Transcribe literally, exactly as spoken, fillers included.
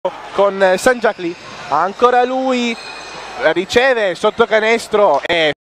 con Sangiacli, ancora lui riceve sotto canestro e